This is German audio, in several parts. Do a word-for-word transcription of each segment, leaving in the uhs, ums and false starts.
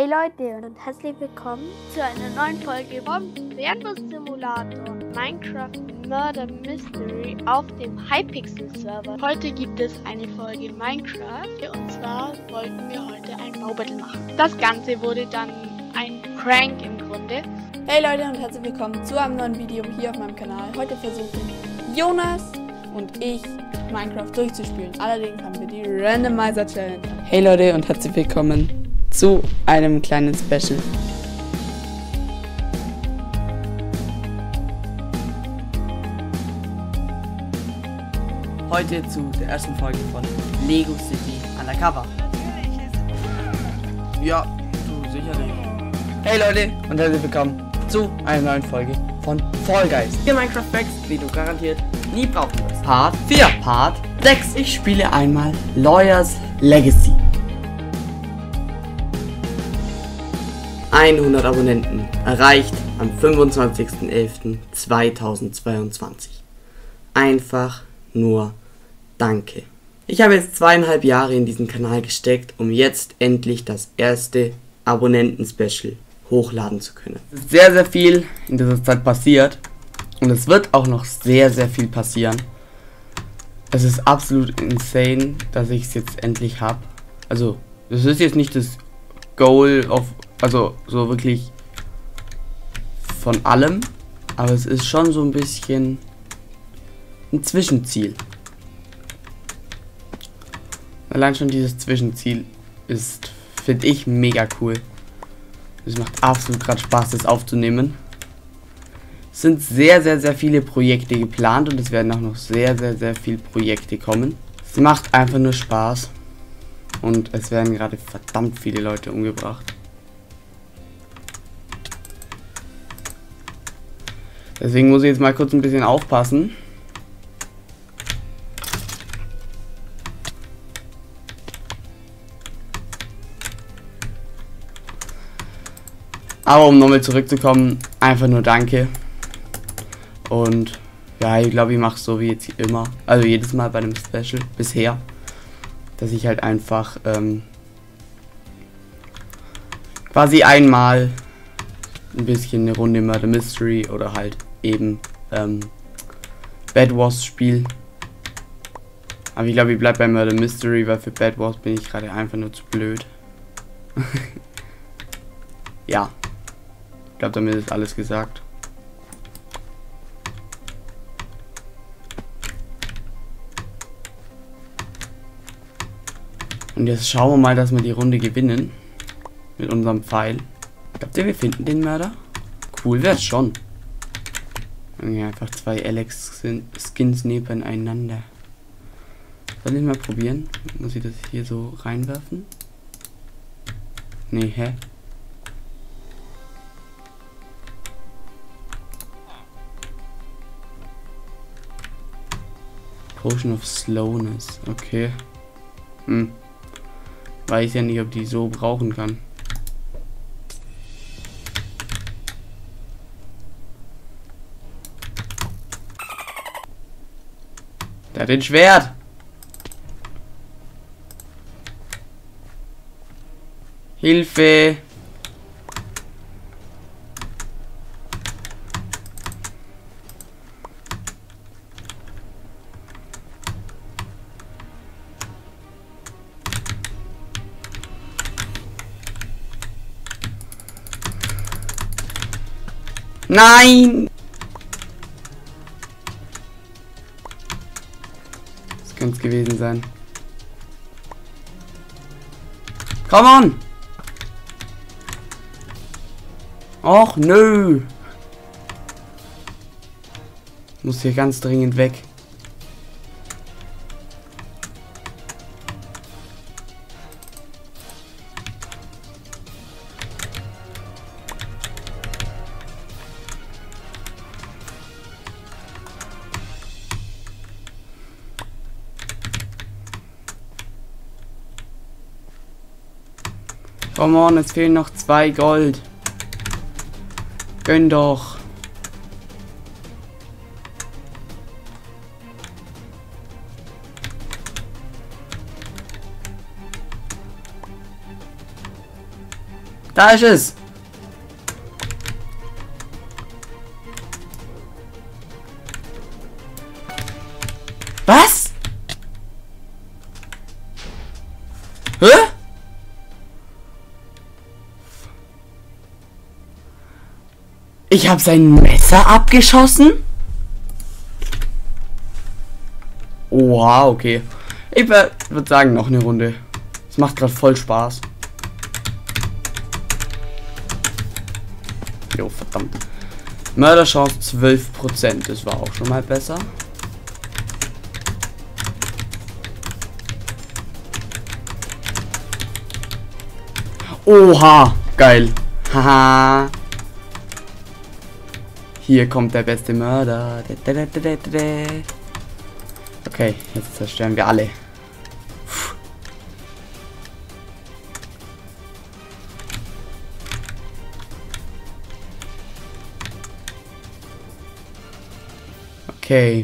Leute und herzlich willkommen zu einer neuen Folge vom Pferdbus-Simulator Minecraft Murder Mystery auf dem Hypixel-Server. Heute gibt es eine Folge Minecraft und zwar wollten wir heute ein Baubattle machen. Das Ganze wurde dann ein Prank im Grunde. Hey Leute und herzlich willkommen zu einem neuen Video hier auf meinem Kanal. Heute versuchen Jonas und ich Minecraft durchzuspielen. Allerdings haben wir die Randomizer Challenge. Hey Leute und herzlich willkommen zu einem kleinen Special. Heute zu der ersten Folge von Lego City Undercover. Ja, du sicherlich. Hey Leute und herzlich willkommen zu einer neuen Folge von Fall Guys. Hier Minecraft Facts, die du garantiert nie brauchen wirst. Part vier. Part sechs. Ich spiele einmal Lawyers Legacy. hundert Abonnenten erreicht am fünfundzwanzigsten elften zweitausendzweiundzwanzig. Einfach nur danke. Ich habe jetzt zweieinhalb Jahre in diesen Kanal gesteckt, um jetzt endlich das erste Abonnenten-Special hochladen zu können. Es ist sehr, sehr viel in dieser Zeit passiert und es wird auch noch sehr, sehr viel passieren. Es ist absolut insane, dass ich es jetzt endlich habe. Also, das ist jetzt nicht das Goal of, also so wirklich von allem, aber es ist schon so ein bisschen ein Zwischenziel. Allein schon dieses Zwischenziel ist, finde ich, mega cool. Es macht absolut gerade Spaß, das aufzunehmen. Es sind sehr, sehr, sehr viele Projekte geplant und es werden auch noch sehr, sehr, sehr viele Projekte kommen. Es macht einfach nur Spaß und es werden gerade verdammt viele Leute umgebracht. Deswegen muss ich jetzt mal kurz ein bisschen aufpassen. Aber um nochmal zurückzukommen, einfach nur danke. Und ja, ich glaube, ich mache es so wie jetzt immer. Also jedes Mal bei einem Special bisher. Dass ich halt einfach ähm, quasi einmal ein bisschen eine Runde Murder Mystery oder halt eben ähm, Bed Wars spiel. Aber ich glaube, ich bleibe bei Murder Mystery, weil für Bed Wars bin ich gerade einfach nur zu blöd. Ja. Ich glaube, damit ist alles gesagt. Und jetzt schauen wir mal, dass wir die Runde gewinnen. Mit unserem Pfeil. Glaubt ihr, wir finden den Mörder? Cool wär's schon. Ja, einfach zwei Alex-Skins nebeneinander. Soll ich mal probieren? Muss ich das hier so reinwerfen? Nee, hä? Potion of Slowness, okay. Hm. Weiß ja nicht, ob die so brauchen kann. Der hat den Schwert. Hilfe. Nein! Das könnte es gewesen sein. Come on! Och, nö! Muss hier ganz dringend weg. Come on, es fehlen noch zwei Gold. Gönn doch. Da ist es. Was? Hä? Ich habe sein Messer abgeschossen? Wow, okay. Ich würde sagen, noch eine Runde. Es macht gerade voll Spaß. Jo, verdammt. Mörderchance zwölf Prozent. Das war auch schon mal besser. Oha, geil. Haha. Hier kommt der beste Mörder. Okay, jetzt zerstören wir alle. Puh. Okay.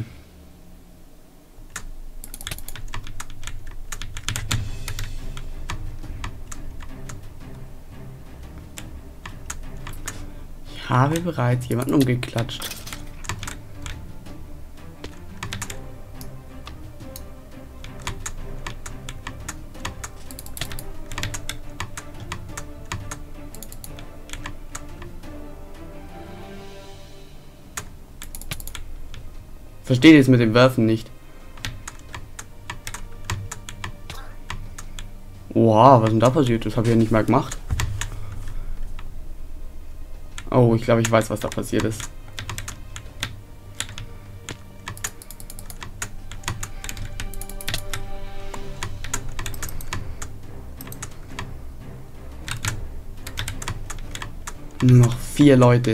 Ich habe bereits jemanden umgeklatscht. Verstehe jetzt mit dem Werfen nicht. Wow, was ist denn da passiert? Das habe ich ja nicht mal gemacht. Oh, ich glaube, ich weiß, was da passiert ist. Nur noch vier Leute.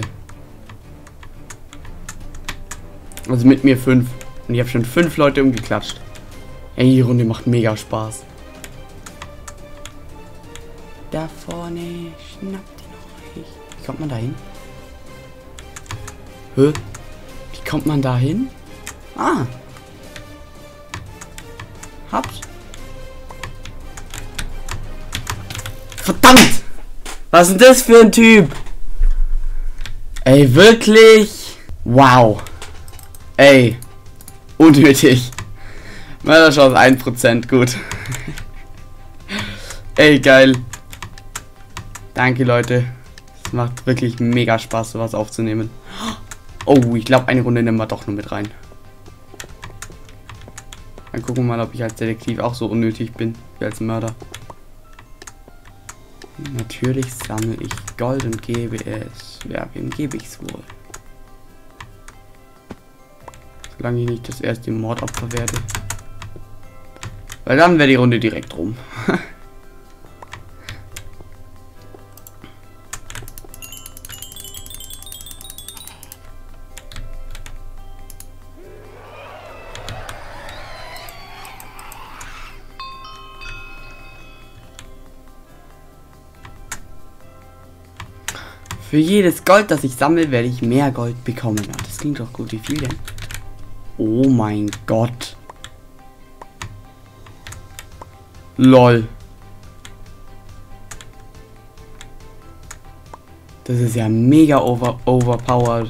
Also mit mir fünf. Und ich habe schon fünf Leute umgeklatscht. Ey, die Runde macht mega Spaß. Da vorne, schnappt ihn euch. Wie kommt man da hin? Hä? Wie kommt man da hin? Ah. Hab's. Verdammt! Was ist denn das für ein Typ? Ey, wirklich? Wow. Ey. Unnötig. Mörderchance ein Prozent, gut. Ey, geil. Danke, Leute. Es macht wirklich mega Spaß, sowas aufzunehmen. Oh, ich glaube, eine Runde nehmen wir doch nur mit rein. Dann gucken wir mal, ob ich als Detektiv auch so unnötig bin wie als Mörder. Natürlich sammle ich Gold und gebe es. Ja, wem gebe ich es wohl? Solange ich nicht das erste Mordopfer werde. Weil dann wäre die Runde direkt rum. Für jedes Gold, das ich sammle, werde ich mehr Gold bekommen. Ja, das klingt doch gut. Wie viel denn? Oh mein Gott. Lol. Das ist ja mega over overpowered.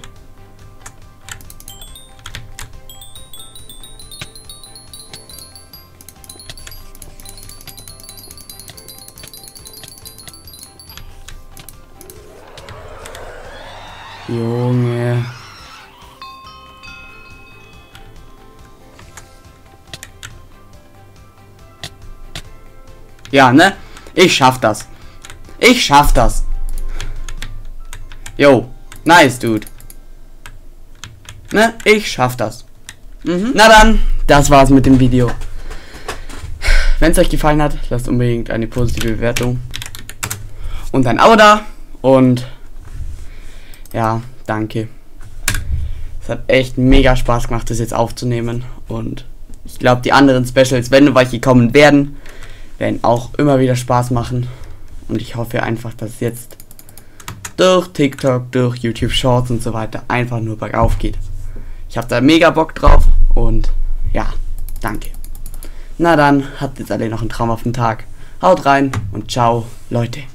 Junge. Ja, ne? Ich schaff das. Ich schaff das. Yo, nice, dude. Ne? Ich schaff das. Mhm. Na dann, das war's mit dem Video. Wenn es euch gefallen hat, lasst unbedingt eine positive Bewertung. Und ein Abo da. Und ja, danke. Es hat echt mega Spaß gemacht, das jetzt aufzunehmen. Und ich glaube, die anderen Specials, wenn noch welche kommen werden, werden auch immer wieder Spaß machen. Und ich hoffe einfach, dass es jetzt durch TikTok, durch YouTube Shorts und so weiter einfach nur bergauf geht. Ich habe da mega Bock drauf. Und ja, danke. Na dann, habt jetzt alle noch einen traumhaften Tag. Haut rein und ciao, Leute.